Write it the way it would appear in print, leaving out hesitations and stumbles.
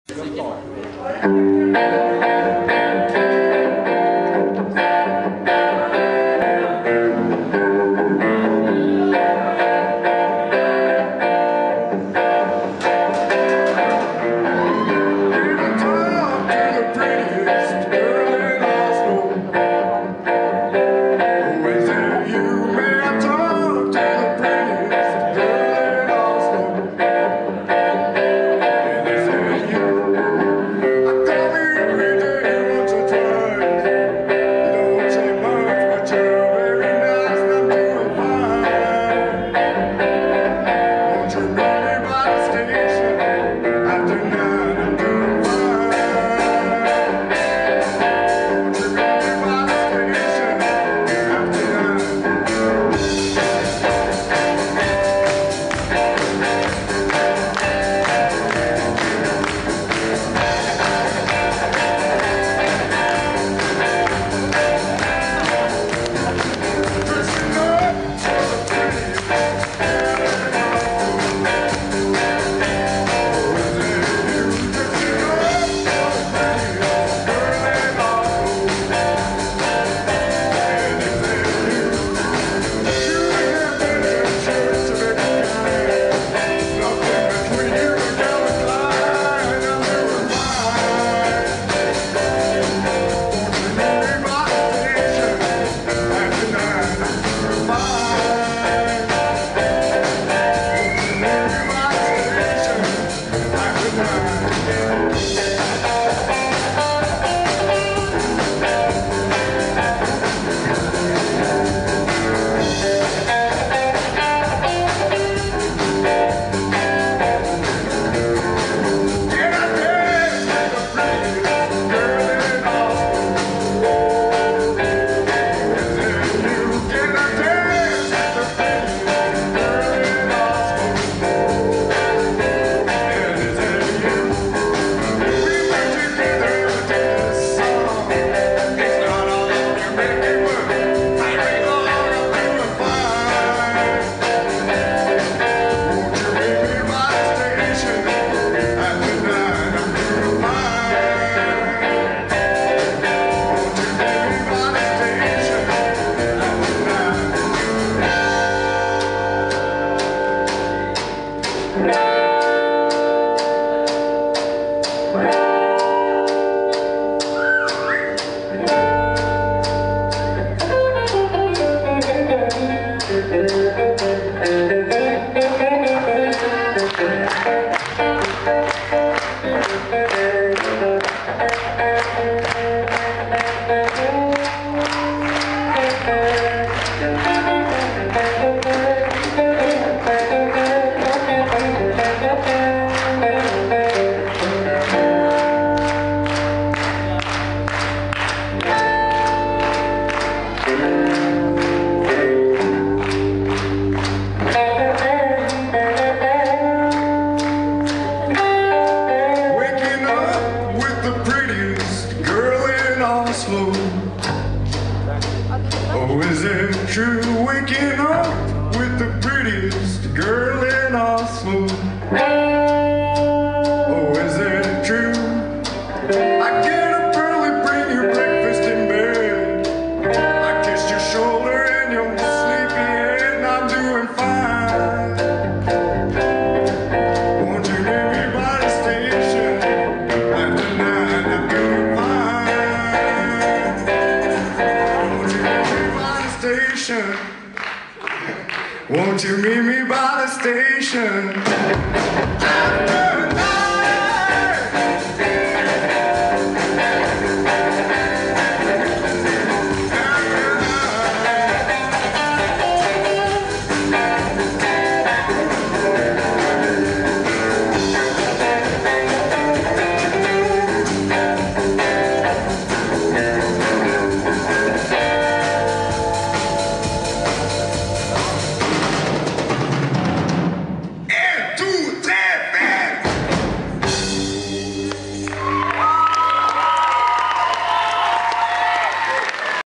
Oh, is it true, waking up with the prettiest girl in Oslo? Oh, is it true? I get up early, bring your breakfast in bed. I kiss your shoulder and your sleepy head, and I'm doing fine. Won't you meet me by the station? After 9, I'm doing fine. Won't you meet me by the station? Won't you meet me by the station?